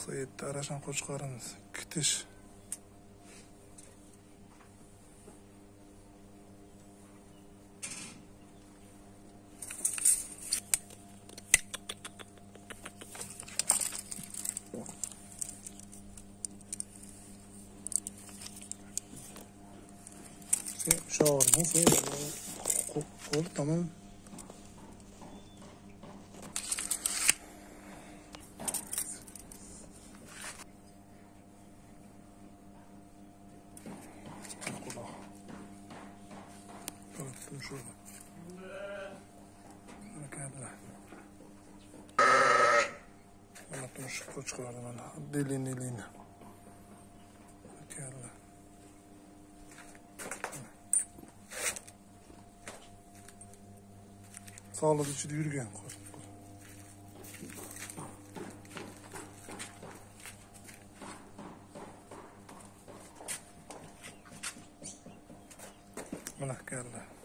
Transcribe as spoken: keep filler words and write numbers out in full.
to'qson yetti arashan qo'chqorimiz kitish. Şavardan sonra kol tamam. Baktım şurada. Bakayım. Baktım şu koçkardan ana. Deliğin deliğine. Bakayım. Sağlık içinde yürüyen koy. Mana geldi.